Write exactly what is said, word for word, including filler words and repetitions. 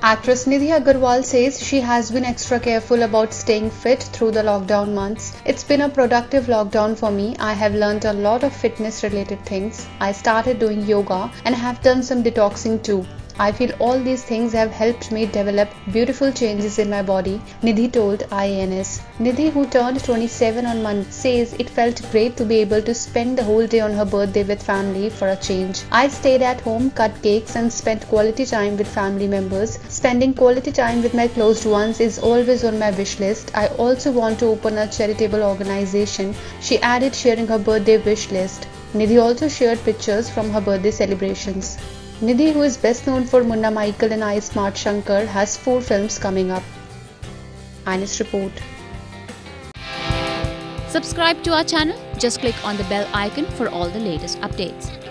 Actress Nidhi Agarwal says she has been extra careful about staying fit through the lockdown months. It's been a productive lockdown for me. I have learned a lot of fitness related things. I started doing yoga and have done some detoxing too. I feel all these things have helped me develop beautiful changes in my body, Nidhi told I A N S. Nidhi, who turned twenty-seven on Monday, says it felt great to be able to spend the whole day on her birthday with family for a change. I stayed at home, cut cakes and spent quality time with family members. Spending quality time with my closed ones is always on my wish list. I also want to open a charitable organization, she added, sharing her birthday wish list. Nidhi also shared pictures from her birthday celebrations. Nidhi, who is best known for Munna Michael and I Smart Shankar, has four films coming up. I N S Report. Subscribe to our channel. Just click on the bell icon for all the latest updates.